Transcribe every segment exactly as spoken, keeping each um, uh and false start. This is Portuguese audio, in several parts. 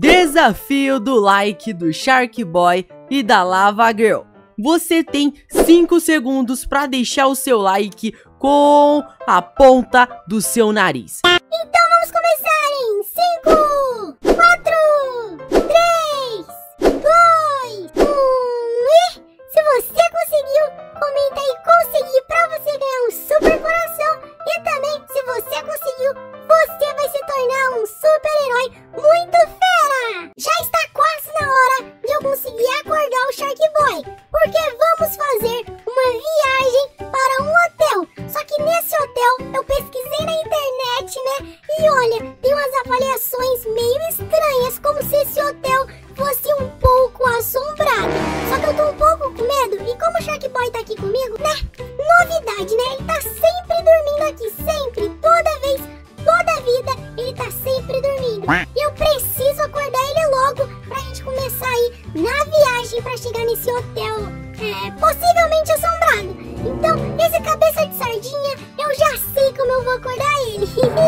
Desafio do like do Shark Boy e da Lava Girl. Você tem cinco segundos para deixar o seu like com a ponta do seu nariz. Então vamos começar em cinco, quatro, três, dois, um e... Se você conseguiu, comenta aí consegui pra você ganhar um super coração. E também, se você conseguiu, você vai se tornar um super herói muito fera. Já está quase na hora de eu conseguir acordar o Shark Boy, porque vamos fazer uma viagem para um hotel. Só que nesse hotel eu pesquisei na internet, né? E olha, tem umas avaliações meio estranhas, como se esse hotel fosse um pouco assombrado. Só que eu tô um pouco com medo. E como o Shark Boy tá aqui comigo, né? Novidade, né? Ele tá sempre dormindo aqui, sempre, toda vez, toda a vida, ele tá sempre dormindo. E eu preciso acordar ele logo pra gente começar aí na viagem pra chegar nesse hotel, é, possivelmente assombrado. Então, esse cabeça de sardinha, eu já sei como eu vou acordar ele.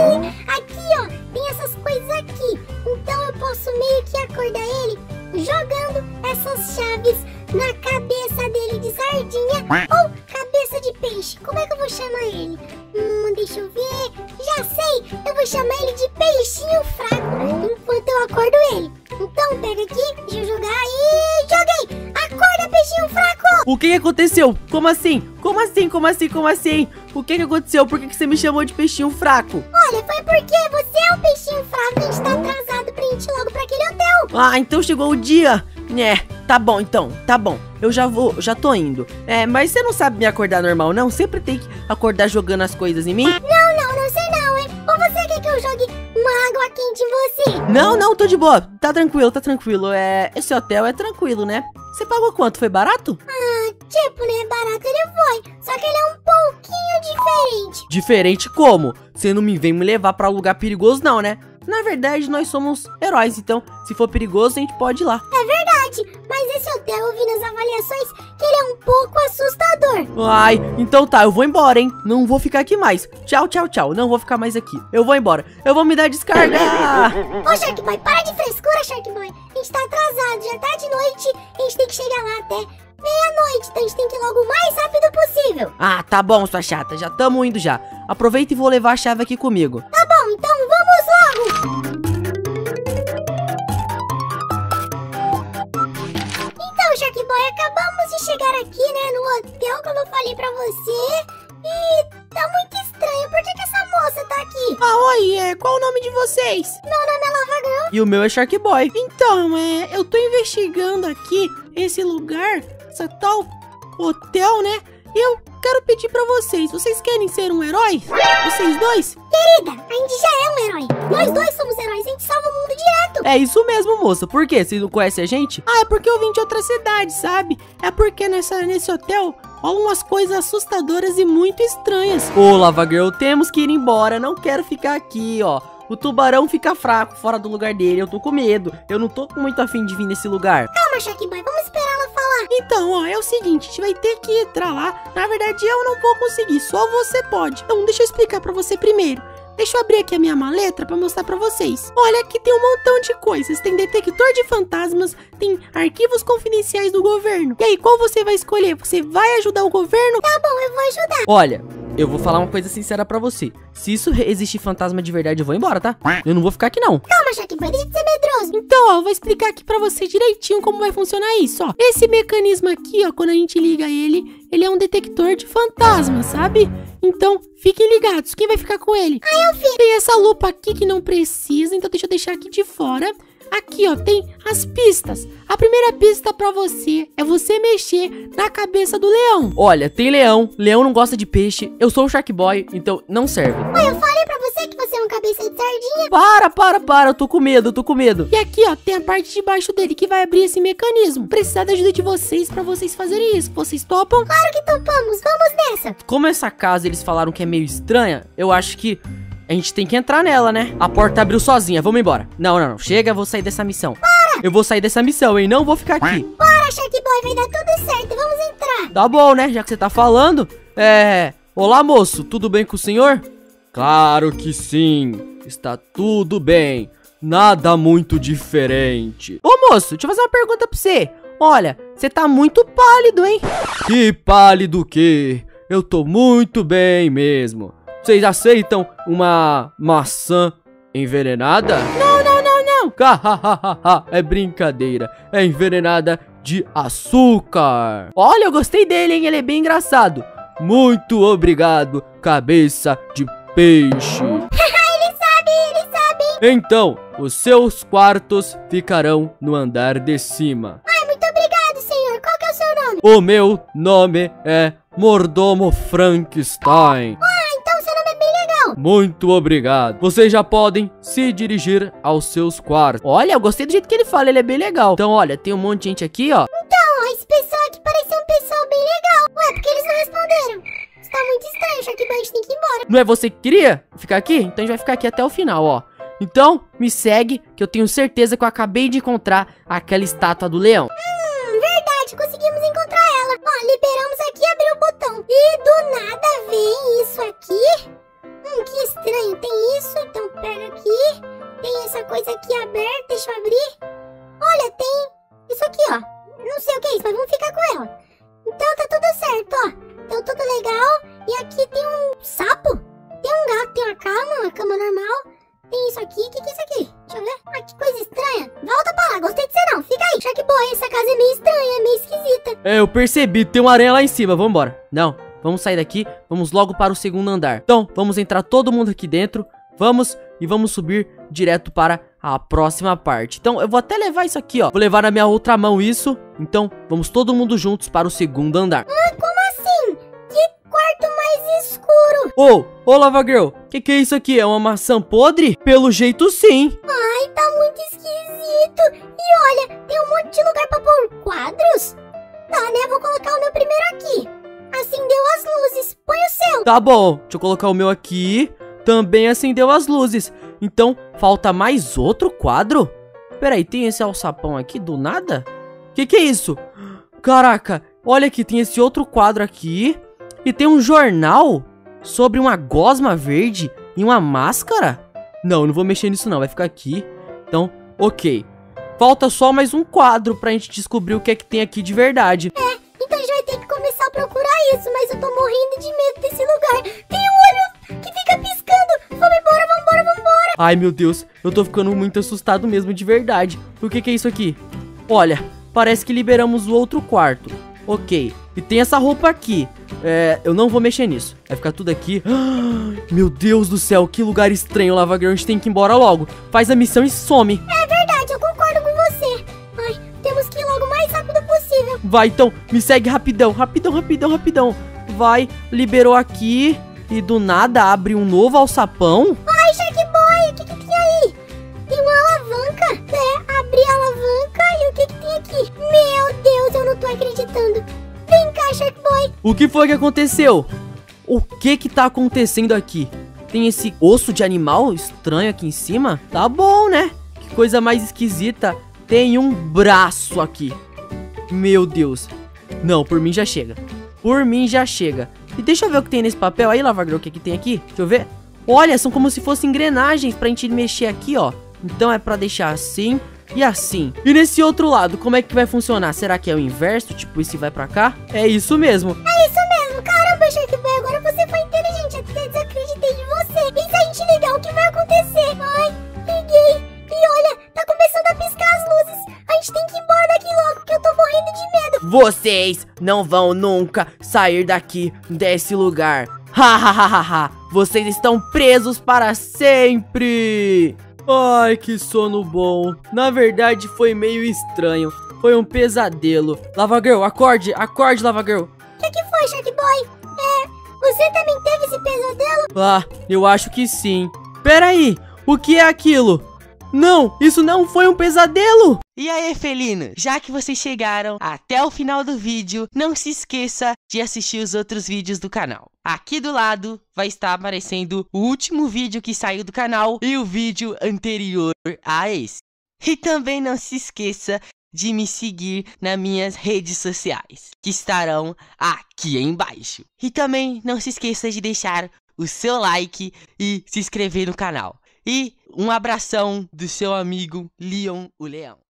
Aqui, ó, tem essas coisas aqui. Então eu posso meio que acordar ele jogando essas chaves na cabeça dele de sardinha ou cabeça de peixe. Como é que eu vou chamar ele? Hum, deixa eu ver. Já sei, eu vou chamar ele de peixinho fraco enquanto eu acordo ele. Então pega aqui, deixa eu jogar e joguei. Acorda, peixinho fraco. O que que aconteceu? Como assim? Como assim? Como assim? Como assim? O que que aconteceu? Por que que você me chamou de peixinho fraco? Olha, foi porque você é um peixinho fraco. A gente tá atrasado pra gente ir logo pra aquele hotel. Ah, então chegou o dia. É, tá bom então, tá bom. Eu já vou, já tô indo. É, mas você não sabe me acordar normal, não? Sempre tem que acordar jogando as coisas em mim? Não, não, não sei não, hein? Ou você quer que eu jogue uma água quente em você? Não, não, tô de boa. Tá tranquilo, tá tranquilo. É, esse hotel é tranquilo, né? Você pagou quanto? Foi barato? Ah, tipo, né? Barato ele foi. Só que ele é um pouquinho diferente. Diferente como? Você não me vem me levar pra lugar perigoso, não, né? Na verdade, nós somos heróis, então se for perigoso, a gente pode ir lá. É verdade, mas esse hotel eu vi nas avaliações que ele é um pouco assustador. Ai, então tá, eu vou embora, hein? Não vou ficar aqui mais. Tchau, tchau, tchau. Não vou ficar mais aqui. Eu vou embora. Eu vou me dar descarga. Ô, Shark Boy, para de frescura, Shark Boy. A gente tá atrasado, já tá de noite. A gente tem que chegar lá até meia-noite, então a gente tem que ir logo o mais rápido possível. Ah, tá bom, sua chata. Já tamo indo já. Aproveita e vou levar a chave aqui comigo. Tá bom, então vamos logo. Então, Shark Boy, acabamos de chegar aqui, né, no hotel, como eu falei pra você. E tá muito estranho. Por que que essa moça tá aqui? Ah, oi, é, qual o nome de vocês? Meu nome é Lava Girl. E o meu é Shark Boy. Então, é, eu tô investigando aqui esse lugar, essa tal hotel, né? E eu quero pedir pra vocês, vocês querem ser um herói? Vocês dois? Querida, a gente já é um herói. Nós dois somos heróis, a gente salva o mundo direto. É isso mesmo, moça. Por quê? Vocês não conhecem a gente? Ah, é porque eu vim de outra cidade, sabe? É porque nessa, nesse hotel rolam umas coisas assustadoras e muito estranhas. Ô, Lava Girl, temos que ir embora. Não quero ficar aqui, ó. O tubarão fica fraco fora do lugar dele. Eu tô com medo. Eu não tô muito afim de vir nesse lugar. Calma, Shark Boy, vamos esperar ela falar. Então, ó, é o seguinte, a gente vai ter que entrar lá. Na verdade, eu não vou conseguir, só você pode. Então, deixa eu explicar pra você primeiro. Deixa eu abrir aqui a minha maleta pra mostrar pra vocês. Olha, aqui tem um montão de coisas. Tem detector de fantasmas, tem arquivos confidenciais do governo. E aí, qual você vai escolher? Você vai ajudar o governo? Tá bom, eu vou ajudar. Olha, eu vou falar uma coisa sincera pra você. Se isso existe fantasma de verdade, eu vou embora, tá? Eu não vou ficar aqui, não. Calma, Shark Boy, deixa de ser medroso. Então, ó, eu vou explicar aqui pra você direitinho como vai funcionar isso, ó. Esse mecanismo aqui, ó, quando a gente liga ele, ele é um detector de fantasmas, sabe? Então, fiquem ligados. Quem vai ficar com ele? Ah, eu fico. Tem essa lupa aqui que não precisa, então deixa eu deixar aqui de fora. Aqui, ó, tem as pistas. A primeira pista pra você é você mexer na cabeça do leão. Olha, tem leão. Leão não gosta de peixe. Eu sou o Shark Boy, então não serve. Oi, eu falei pra você que você é um cabeça de sardinha. Para, para, para. Eu tô com medo, eu tô com medo. E aqui, ó, tem a parte de baixo dele que vai abrir esse mecanismo. Precisar da ajuda de vocês pra vocês fazerem isso. Vocês topam? Claro que topamos. Vamos nessa. Como essa casa eles falaram que é meio estranha, eu acho que a gente tem que entrar nela, né? A porta abriu sozinha, vamos embora. Não, não, não, chega, eu vou sair dessa missão. Para! Eu vou sair dessa missão, hein? Não vou ficar aqui. Bora, Shark Boy, vai dar tudo certo, vamos entrar. Tá bom, né? Já que você tá falando. É... Olá, moço, tudo bem com o senhor? Claro que sim, está tudo bem. nada muito diferente. Ô moço, deixa eu fazer uma pergunta pra você. Olha, você tá muito pálido, hein? Que pálido o quê? Eu tô muito bem mesmo. Vocês aceitam uma maçã envenenada? Não, não, não, não. É brincadeira. É envenenada de açúcar. Olha, eu gostei dele, hein? Ele é bem engraçado. Muito obrigado, cabeça de peixe. Ele sabe, ele sabe. Então, os seus quartos ficarão no andar de cima. Ai, muito obrigado, senhor. Qual que é o seu nome? O meu nome é Mordomo Frankenstein. Ah, então seu nome é bem legal. Muito obrigado. Vocês já podem se dirigir aos seus quartos. Olha, eu gostei do jeito que ele fala, ele é bem legal. Então, olha, tem um monte de gente aqui, ó. Então, esse pessoal aqui parece um pessoal bem legal. Ué, porque eles não responderam? Isso tá muito estranho, Shark Boy, a gente tem que ir embora. Não é você que queria ficar aqui? Então a gente vai ficar aqui até o final, ó. Então, me segue, que eu tenho certeza que eu acabei de encontrar aquela estátua do leão. Hum, verdade, conseguimos encontrar ela. Ó, liberamos aqui e abriu o botão. E do nada vem isso aqui. Hum, que estranho. Tem isso, então pega aqui. Tem essa coisa aqui aberta, deixa eu abrir. Olha, tem isso aqui, ó. Não sei o que é isso, mas vamos ficar com ela. Então tá tudo certo, ó. Então tudo legal. E aqui tem um sapo. Tem um gato, tem uma cama, uma cama normal. Tem isso aqui, o que, que é isso aqui? Deixa eu ver. Ah, que coisa estranha. Volta pra lá, gostei de você não. Fica aí. Shark Boy, essa casa é meio estranha, é meio esquisita. É, eu percebi, tem uma aranha lá em cima, vambora. Não, vamos sair daqui, vamos logo para o segundo andar. Então, vamos entrar todo mundo aqui dentro. Vamos e vamos subir direto para a próxima parte. Então, eu vou até levar isso aqui, ó. Vou levar na minha outra mão isso. Então, vamos todo mundo juntos para o segundo andar. Ah, como assim? Que quarto mais escuro. Ô, ô Lava Girl, que que é isso aqui? É uma maçã podre? Pelo jeito sim. Ai, tá muito esquisito. E olha, tem um monte de lugar pra pôr quadros. Tá, né? Vou colocar o meu primeiro aqui. Acendeu as luzes. Põe o seu. Tá bom, deixa eu colocar o meu aqui. Também acendeu as luzes. Então, falta mais outro quadro? Peraí, tem esse alçapão aqui do nada? Que que é isso? Caraca, olha aqui, tem esse outro quadro aqui. E tem um jornal sobre uma gosma verde e uma máscara? Não, não vou mexer nisso não, vai ficar aqui. Então, ok. Falta só mais um quadro pra gente descobrir o que é que tem aqui de verdade. É, então a gente vai ter que começar a procurar isso, mas eu tô morrendo de medo desse lugar. Tem um olho que fica piscando. Vamos embora, vambora, vambora. Ai, meu Deus, eu tô ficando muito assustado mesmo, de verdade. O que que é isso aqui? Olha, parece que liberamos o outro quarto. Ok, e tem essa roupa aqui. É, eu não vou mexer nisso. Vai ficar tudo aqui. Ah, meu Deus do céu, que lugar estranho, Lava Girl. A gente tem que ir embora logo. Faz a missão e some. É verdade, eu concordo com você. Ai, temos que ir logo o mais rápido possível. Vai, então, me segue rapidão. Rapidão, rapidão, rapidão. Vai, liberou aqui. E do nada abre um novo alçapão. Ai, Shark Boy, o que que tem aí? Tem uma alavanca. É, abri a alavanca e o que que tem aqui? Meu Deus, eu não tô acreditando. Vem cá, Shark Boy. O que foi que aconteceu? O que que tá acontecendo aqui? Tem esse osso de animal estranho aqui em cima? Tá bom, né? Que coisa mais esquisita. Tem um braço aqui. Meu Deus. Não, por mim já chega. Por mim já chega. E deixa eu ver o que tem nesse papel aí, Lava Girl. O que que tem aqui? Deixa eu ver. Olha, são como se fossem engrenagens pra gente mexer aqui, ó. Então é pra deixar assim e assim. E nesse outro lado, como é que vai funcionar? Será que é o inverso? Tipo, esse vai pra cá? É isso mesmo. É isso mesmo. Caramba, Shark Boy, agora você foi inteligente. Até desacreditei de você. E se a gente ligar, o que vai acontecer? Ai, liguei. E olha, tá começando a piscar as luzes. A gente tem que ir embora daqui logo, porque eu tô morrendo de medo. Vocês não vão nunca sair daqui desse lugar. Ha ha ha ha ha. Vocês estão presos para sempre. Ai, que sono bom. Na verdade, foi meio estranho. Foi um pesadelo. Lava Girl, acorde, acorde, Lava Girl. O que que foi, Shark Boy? É, você também teve esse pesadelo? Ah, eu acho que sim. Pera aí, o que é aquilo? Não, isso não foi um pesadelo. E aí, felino, já que vocês chegaram até o final do vídeo, não se esqueça de assistir os outros vídeos do canal. Aqui do lado vai estar aparecendo o último vídeo que saiu do canal e o vídeo anterior a esse. E também não se esqueça de me seguir nas minhas redes sociais, que estarão aqui embaixo. E também não se esqueça de deixar o seu like e se inscrever no canal. E um abração do seu amigo Leon o Leão.